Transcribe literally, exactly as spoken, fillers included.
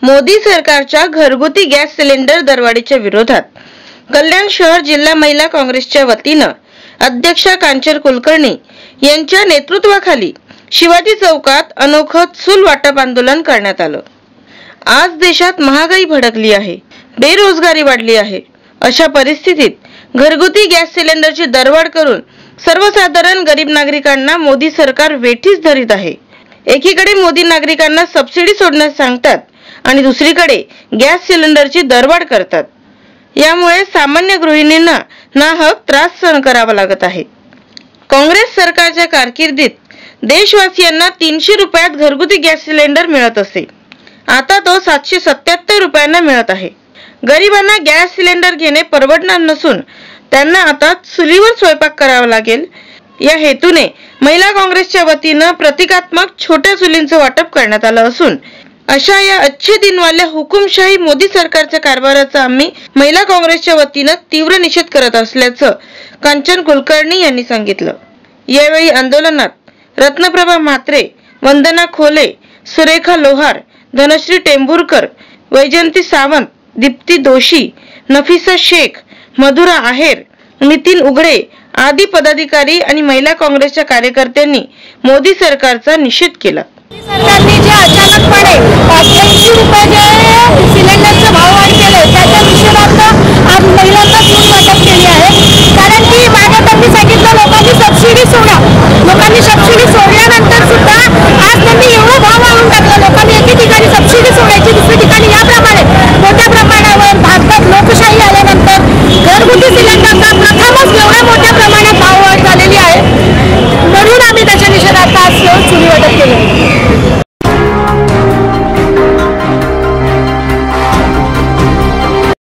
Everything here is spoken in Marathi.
मोदी सरकारच्या घरगुती गॅस सिलेंडर दरवाढीच्या विरोधात कल्याण शहर जिल्हा महिला काँग्रेसच्या वतीनं अध्यक्षा कांचन कुलकर्णी यांच्या नेतृत्वाखाली शिवाजी चौकात अनोखं चूल वाटप आंदोलन करण्यात आलं। आज देशात महागाई भडकली आहे, बेरोजगारी वाढली आहे। अशा परिस्थितीत घरगुती गॅस सिलेंडरची दरवाढ करून सर्वसाधारण गरीब नागरिकांना मोदी सरकार वेठीस धरीत आहे। एकीकडे मोदी नागरिकांना सबसिडी सोडण्यास सांगतात आणि दुसरीकडे गॅस सिलेंडरची दरवाढ करतात। यामुळे सामान्य गृहिणींना नाहक त्रास सहन करावा लागत आहे। काँग्रेस सरकारच्या कारकिर्दीत देशवासियांना तीनशे रुपयात घरगुती गॅस सिलेंडर मिळत असे, आता तो सातशे सत्याहत्तर रुपयांना मिळत आहे। गरिबांना गॅस सिलेंडर घेणे परवडणार नसून त्यांना आता चुलीवर स्वयंपाक करावा लागेल। या हेतूने महिला काँग्रेसच्या वतीनं प्रतिकात्मक छोट्या चुलींचं वाटप करण्यात आलं असून अशा या अच्छे दिनवाल्या हुकुमशाही मोदी सरकारच्या कारभाराचा आम्ही महिला काँग्रेसच्या वतीनं तीव्र निषेध करत असल्याचं कांचन कुलकर्णी यांनी सांगितलं। यावेळी आंदोलनात रत्नप्रभा म्हात्रे, वंदना खोले, सुरेखा लोहार, धनश्री टेंभुरकर, वैजयंती सावंत, दीप्ती दोशी, नफिसा शेख, मधुरा आहेर, नितीन उघडे आदी पदाधिकारी आणि महिला काँग्रेसच्या कार्यकर्त्यांनी मोदी सरकारचा निषेध केला। सरकारने जे अचानकपणे पाचशे रुपये जे सिलेंडरचा भाव वाढ केले त्याच्या निषेधार्थ आज महिलांना चूल वाटप केली आहे। कारण की मागे त्यांनी सांगितलं लोकांनी सबसिडी सोडा, लोकांनी